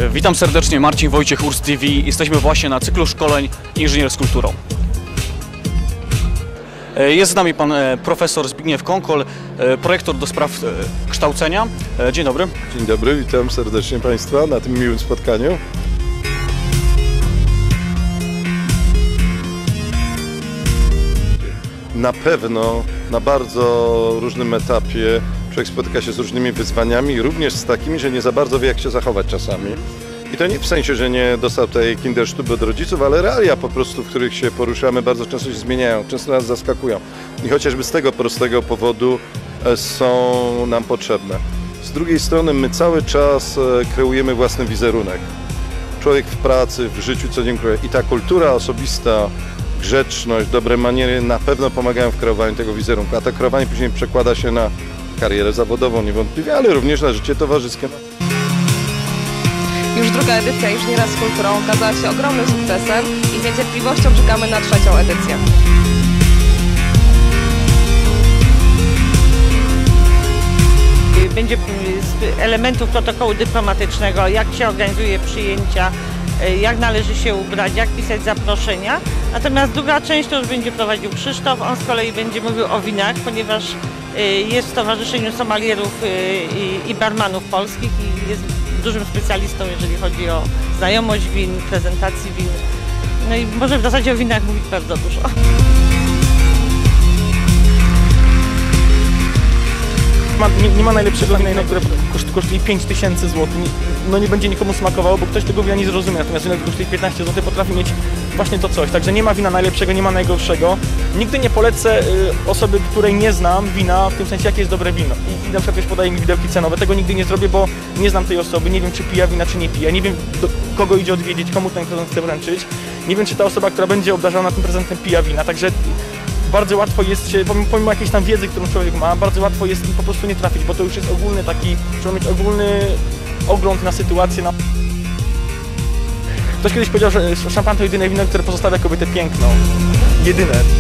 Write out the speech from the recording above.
Witam serdecznie, Marcin Wojciech, URS TV. Jesteśmy właśnie na cyklu szkoleń Inżynier z kulturą. Jest z nami pan profesor Zbigniew Konkol, projektor do spraw kształcenia. Dzień dobry. Dzień dobry, witam serdecznie Państwa na tym miłym spotkaniu. Na pewno na bardzo różnym etapie człowiek spotyka się z różnymi wyzwaniami, również z takimi, że nie za bardzo wie, jak się zachować czasami. I to nie w sensie, że nie dostał tej kindersztuby od rodziców, ale realia po prostu, w których się poruszamy, bardzo często się zmieniają, często nas zaskakują. I chociażby z tego prostego powodu są nam potrzebne. Z drugiej strony my cały czas kreujemy własny wizerunek. Człowiek w pracy, w życiu codziennym i ta kultura osobista, grzeczność, dobre maniery na pewno pomagają w kreowaniu tego wizerunku, a to kreowanie później przekłada się na karierę zawodową niewątpliwie, ale również na życie towarzyskie. Już druga edycja Inżyniera z kulturą okazała się ogromnym sukcesem i z niecierpliwością czekamy na trzecią edycję. Będzie z elementów protokołu dyplomatycznego, jak się organizuje przyjęcia, jak należy się ubrać, jak pisać zaproszenia. Natomiast druga część to już będzie prowadził Krzysztof, on z kolei będzie mówił o winach, ponieważ jest w Stowarzyszeniu Somalierów i Barmanów Polskich i jest dużym specjalistą, jeżeli chodzi o znajomość win, prezentacji win. No i może w zasadzie o winach mówić bardzo dużo. Nie ma najlepszego wina, które kosztuje 5000 zł. No nie będzie nikomu smakowało, bo ktoś tego wina nie zrozumie. Natomiast wino, które kosztuje 15 zł, potrafi mieć właśnie to coś. Także nie ma wina najlepszego, nie ma najgorszego. Nigdy nie polecę osoby, której nie znam wina, w tym sensie jakie jest dobre wino. I na przykład ktoś podaje mi widełki cenowe. Tego nigdy nie zrobię, bo nie znam tej osoby, nie wiem czy pija wina, czy nie pija. Nie wiem do kogo idzie odwiedzić, komu ten prezent chce wręczyć. Nie wiem czy ta osoba, która będzie obdarzona tym prezentem, pija wina. Także bardzo łatwo jest się, pomimo jakiejś tam wiedzy, którą człowiek ma, bardzo łatwo jest po prostu nie trafić, bo to już jest ogólny taki, trzeba mieć ogólny ogląd na sytuację. Ktoś kiedyś powiedział, że szampan to jedyne wino, które pozostawia kobietę piękną. Jedyne.